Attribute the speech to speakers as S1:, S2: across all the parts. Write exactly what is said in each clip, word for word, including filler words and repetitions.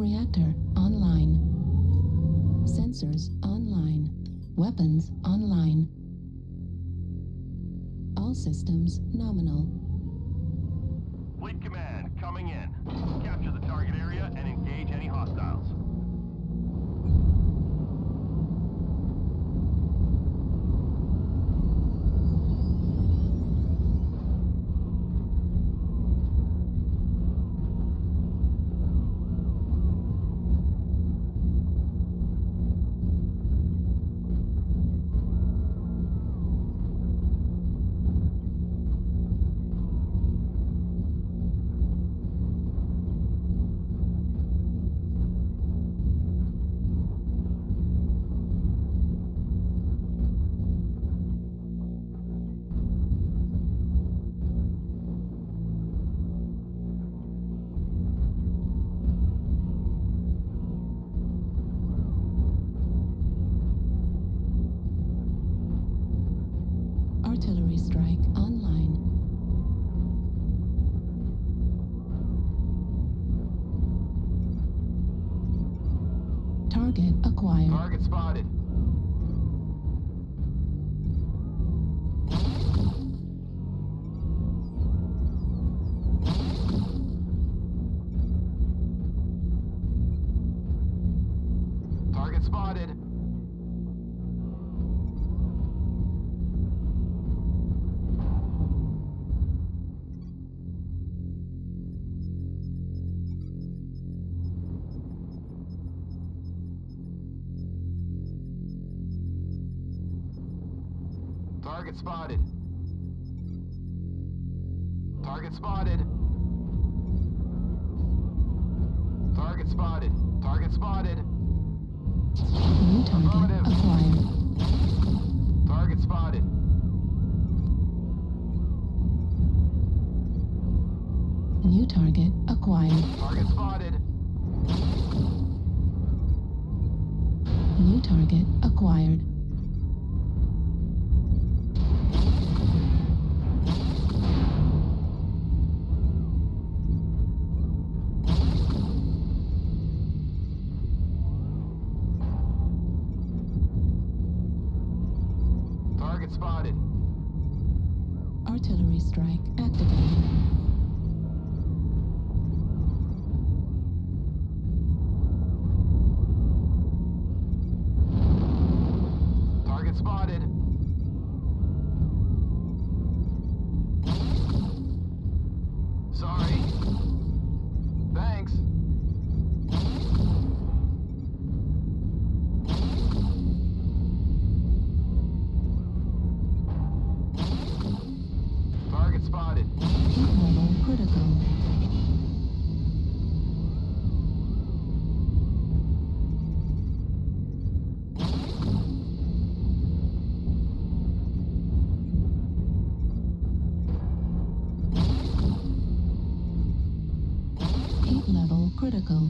S1: Reactor online. Sensors online. Weapons online. All systems nominal.
S2: Fleet Command, coming in. Capture the target area and engage any hostiles.
S1: Artillery strike online. Target acquired.
S2: Target spotted. Target spotted. Target spotted. Target spotted. Target spotted. Target spotted.
S1: New target acquired.
S2: Target spotted.
S1: New target acquired.
S2: Target spotted.
S1: New target acquired.
S2: Target spotted.
S1: Artillery strike activated.
S2: Target spotted. Sorry. Thanks. Target spotted.
S1: Heat level critical. Heat level critical.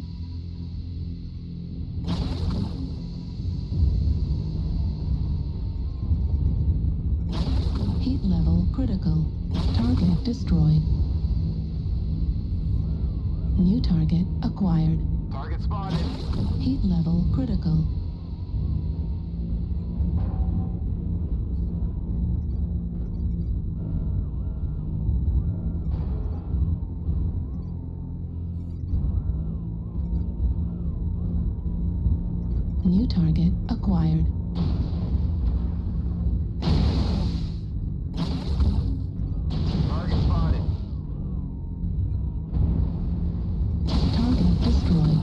S1: Heat level critical. Target destroyed. New target acquired.
S2: Target spotted.
S1: Heat level critical. New target acquired.
S2: Target spotted.
S1: Target destroyed.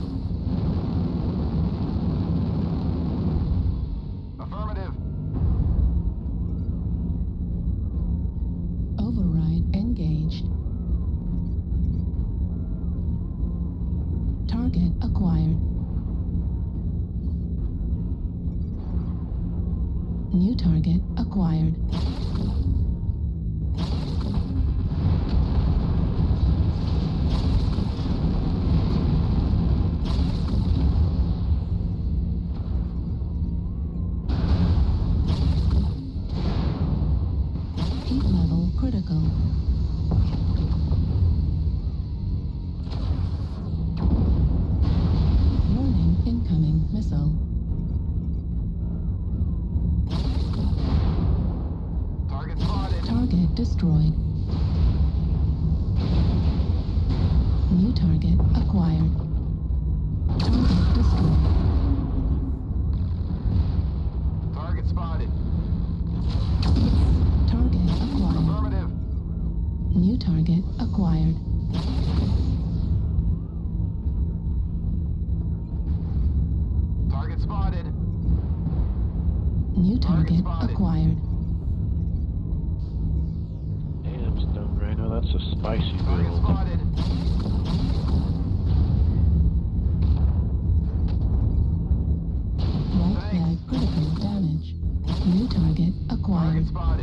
S2: Affirmative.
S1: Override engaged. Target acquired. New target acquired. Heat level critical. destroyed. New target acquired. Target destroyed.
S2: Target spotted.
S1: Target acquired.
S2: Affirmative.
S1: New target acquired.
S2: Target spotted.
S1: New target
S2: spotted.
S1: acquired.
S3: Damn, Stone Rhino, that's a spicy
S2: Target
S3: build.
S2: spotted.
S1: Right flag critical damage. New target acquired.
S2: Target spotted.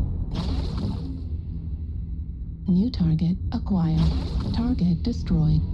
S1: New target acquired. Target destroyed.